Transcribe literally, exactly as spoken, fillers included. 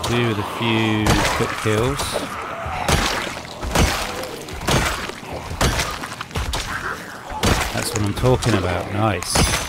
do with a few quick kills. That's what I'm talking about. Nice.